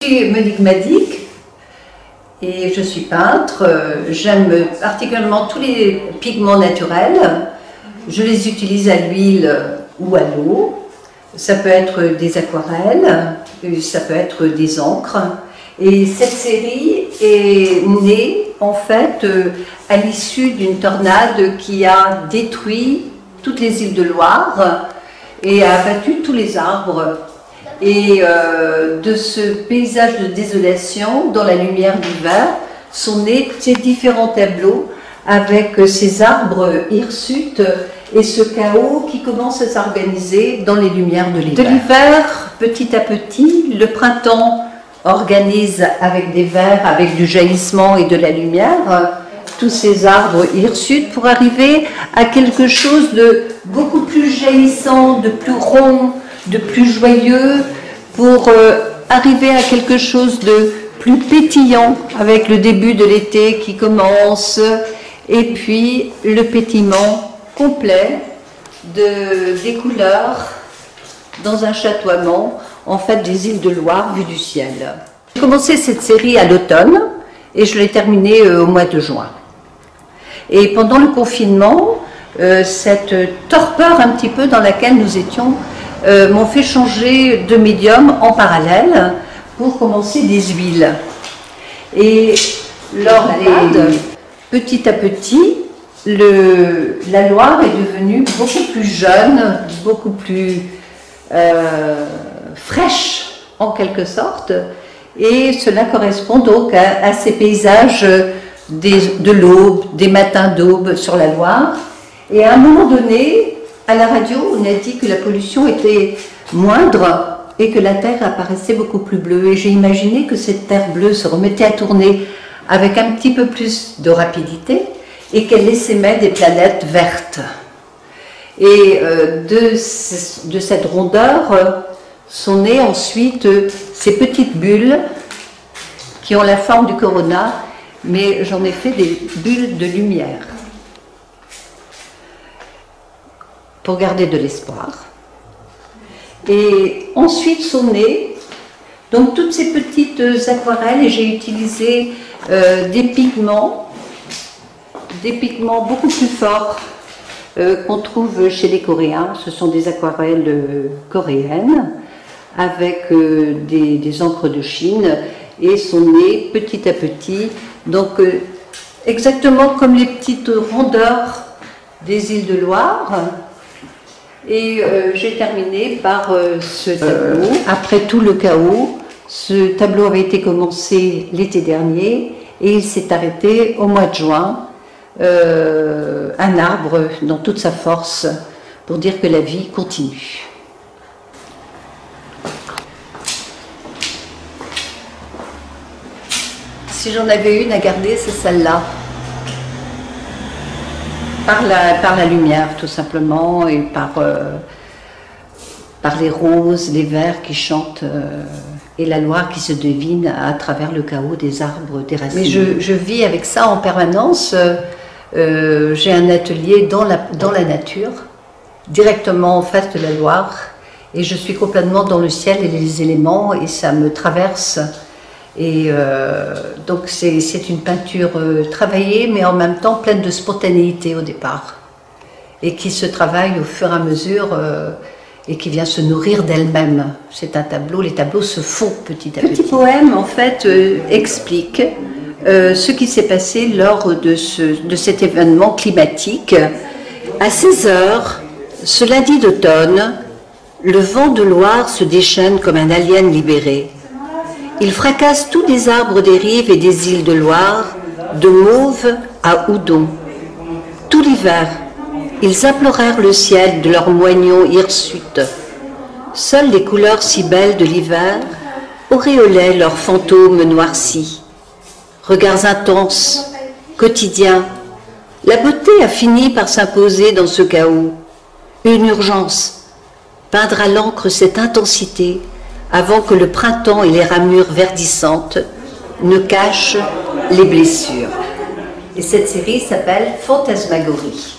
Je suis Monique Madic et je suis peintre. J'aime particulièrement tous les pigments naturels. Je les utilise à l'huile ou à l'eau. Ça peut être des aquarelles, ça peut être des encres. Et cette série est née en fait à l'issue d'une tornade qui a détruit toutes les îles de Loire et a abattu tous les arbres. Et de ce paysage de désolation, dans la lumière d'hiver, sont nés ces différents tableaux avec ces arbres hirsutes et ce chaos qui commence à s'organiser dans les lumières de l'hiver. De l'hiver, petit à petit, le printemps organise avec des vers, avec du jaillissement et de la lumière, tous ces arbres hirsutes pour arriver à quelque chose de beaucoup plus jaillissant, de plus rond, de plus joyeux, pour arriver à quelque chose de plus pétillant avec le début de l'été qui commence et puis le pétillement complet des couleurs dans un chatoiement en fait des îles de Loire vues du ciel. J'ai commencé cette série à l'automne et je l'ai terminée au mois de juin. Et pendant le confinement, cette torpeur un petit peu dans laquelle nous étions m'ont fait changer de médium en parallèle pour commencer des huiles. Et lors petit à petit, la Loire est devenue beaucoup plus jeune, beaucoup plus fraîche en quelque sorte, et cela correspond donc à ces paysages de l'aube, des matins d'aube sur la Loire. Et à un moment donné, à la radio, on a dit que la pollution était moindre et que la Terre apparaissait beaucoup plus bleue. Et j'ai imaginé que cette Terre bleue se remettait à tourner avec un petit peu plus de rapidité et qu'elle essaimait des planètes vertes. Et de cette rondeur sont nées ensuite ces petites bulles qui ont la forme du corona, mais j'en ai fait des bulles de lumière pour garder de l'espoir. Et ensuite sont nées donc toutes ces petites aquarelles et j'ai utilisé des pigments beaucoup plus forts qu'on trouve chez les Coréens. Ce sont des aquarelles coréennes avec des encres de Chine et sont nées petit à petit, donc exactement comme les petites rondeurs des îles de Loire. Et j'ai terminé par ce tableau. Après tout le chaos, ce tableau avait été commencé l'été dernier et il s'est arrêté au mois de juin. Un arbre dans toute sa force pour dire que la vie continue. Si j'en avais une à garder, c'est celle-là. Par la lumière, tout simplement, et par les roses, les vers qui chantent, et la Loire qui se devine à travers le chaos des arbres déracinés. Mais je vis avec ça en permanence. J'ai un atelier dans la nature, directement en face de la Loire, et je suis complètement dans le ciel et les éléments, et ça me traverse. Et donc c'est une peinture travaillée, mais en même temps pleine de spontanéité au départ, et qui se travaille au fur et à mesure, et qui vient se nourrir d'elle-même. C'est un tableau, les tableaux se font petit à petit. Le petit poème, en fait, explique ce qui s'est passé lors de cet événement climatique. À 16 heures, ce lundi d'automne, le vent de Loire se déchaîne comme un alien libéré. Il fracasse tous les arbres des rives et des îles de Loire, de Mauve à Houdon. Tout l'hiver, ils implorèrent le ciel de leurs moignons hirsutes. Seules les couleurs si belles de l'hiver auréolaient leurs fantômes noircis. Regards intenses, quotidiens, la beauté a fini par s'imposer dans ce chaos. Une urgence, peindre à l'encre cette intensité avant que le printemps et les ramures verdissantes ne cachent les blessures. Et cette série s'appelle Fantasmagorie.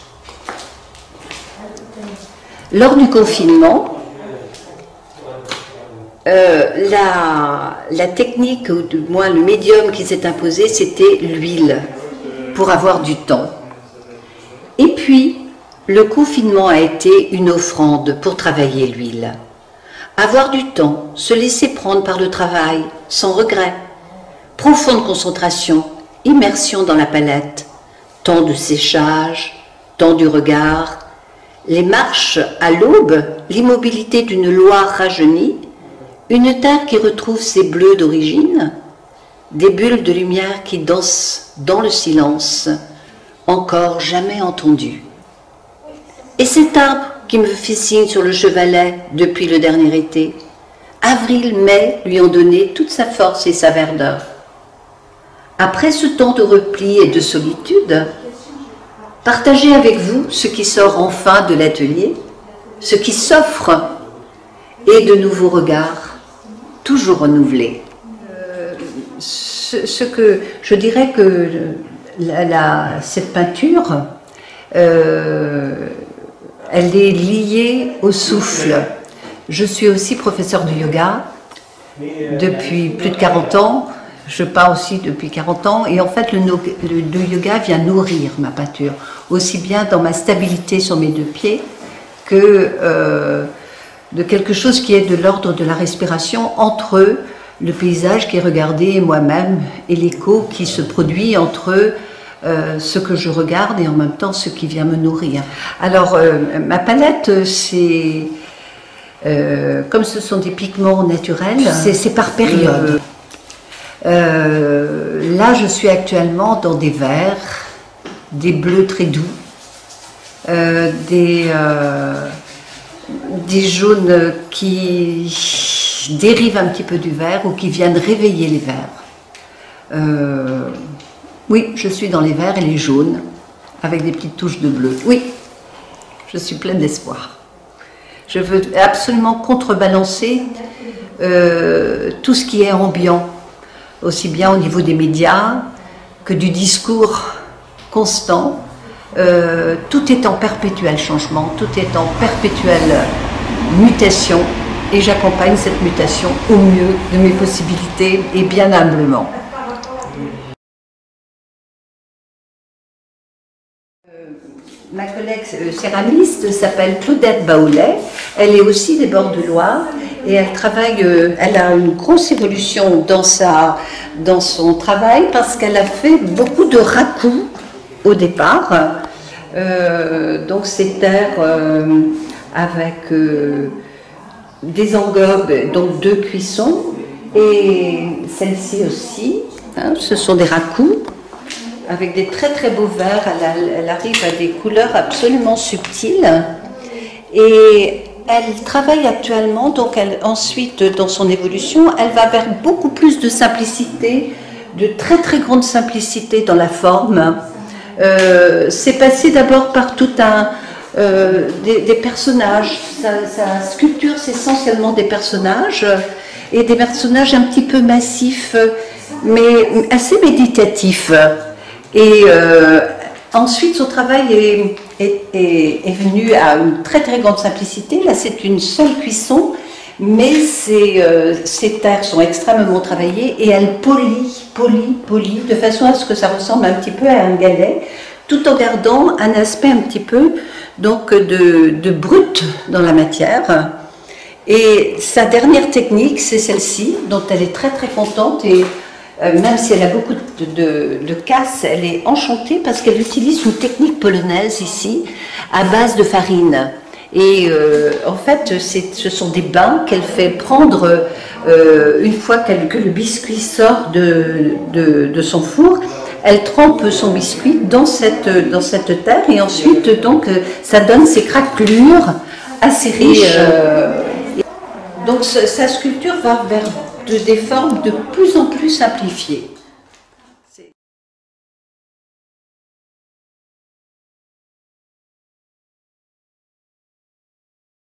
Lors du confinement, La technique, ou du moins le médium qui s'est imposé, c'était l'huile, pour avoir du temps. Et puis, le confinement a été une offrande pour travailler l'huile. Avoir du temps, se laisser prendre par le travail, sans regret. Profonde concentration, immersion dans la palette, temps de séchage, temps du regard, les marches à l'aube, l'immobilité d'une Loire rajeunie, une terre qui retrouve ses bleus d'origine, des bulles de lumière qui dansent dans le silence, encore jamais entendu. Et cet arbre qui me fait signe sur le chevalet depuis le dernier été, avril, mai lui ont donné toute sa force et sa verdeur. Après ce temps de repli et de solitude, partagez avec vous ce qui sort enfin de l'atelier, ce qui s'offre et de nouveaux regards, toujours renouvelés. Ce que je dirais que cette peinture, elle est liée au souffle. Je suis aussi professeure de yoga depuis plus de 40 ans. Je peins aussi depuis 40 ans. Et en fait, le yoga vient nourrir ma peinture, aussi bien dans ma stabilité sur mes deux pieds que de quelque chose qui est de l'ordre de la respiration entre le paysage qui est regardé et moi-même, et l'écho qui se produit entre ce que je regarde et en même temps ce qui vient me nourrir. Alors, ma palette, c'est comme ce sont des pigments naturels, c'est par période. Là, je suis actuellement dans des verts, des bleus très doux, des jaunes qui dérivent un petit peu du vert ou qui viennent réveiller les verts. Oui, je suis dans les verts et les jaunes, avec des petites touches de bleu. Oui, je suis pleine d'espoir. Je veux absolument contrebalancer tout ce qui est ambiant, aussi bien au niveau des médias que du discours constant. Tout est en perpétuel changement, tout est en perpétuelle mutation, et j'accompagne cette mutation au mieux de mes possibilités et bien humblement. Ma collègue céramiste s'appelle Claudette Baoulet, elle est aussi des bords de Loire et elle travaille, elle a une grosse évolution dans son travail parce qu'elle a fait beaucoup de raku au départ, donc ces terres avec des engobes, donc 2 cuissons, et celle-ci aussi, hein, ce sont des rakus avec des très très beaux verts. Elle arrive à des couleurs absolument subtiles et elle travaille actuellement, donc ensuite dans son évolution, elle va vers beaucoup plus de simplicité, de très très grande simplicité dans la forme. C'est passé d'abord par tout des personnages. Sa sculpture, c'est essentiellement des personnages, et des personnages un petit peu massifs, mais assez méditatifs. Et ensuite, son travail est venu à une très très grande simplicité. Là, c'est une seule cuisson, mais ces terres sont extrêmement travaillées et elle polie, de façon à ce que ça ressemble un petit peu à un galet, tout en gardant un aspect un petit peu donc de brut dans la matière. Et sa dernière technique, c'est celle-ci, dont elle est très très contente, et même si elle a beaucoup de casse, elle est enchantée parce qu'elle utilise une technique polonaise ici, à base de farine. Et en fait, ce sont des bains qu'elle fait prendre une fois que le biscuit sort de son four. Elle trempe son biscuit dans cette terre, et ensuite donc ça donne ces craquelures assez riches. Donc sa sculpture va vers des formes de plus en plus simplifiées.